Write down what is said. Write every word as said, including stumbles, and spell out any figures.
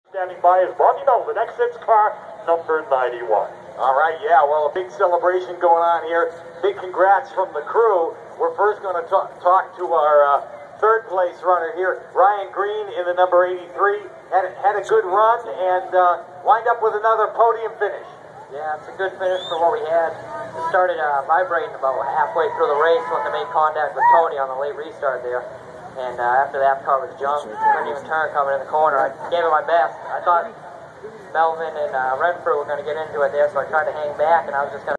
Standing by is Bobby Melvin, exits car number ninety-one. All right, yeah, well, a big celebration going on here. Big congrats from the crew. We're first going to talk, talk to our uh, third place runner here, Ryan Green in the number eighty-three. Had, had a good run and uh, wind up with another podium finish. Yeah, it's a good finish for what we had. It started uh, vibrating about halfway through the race when they made contact with Tony on the late restart there. And uh, after that car was jumped, couldn't even turn coming in the corner. I gave it my best. I thought Melvin and uh, Renfrew were going to get into it there, so I tried to hang back, and I was just going to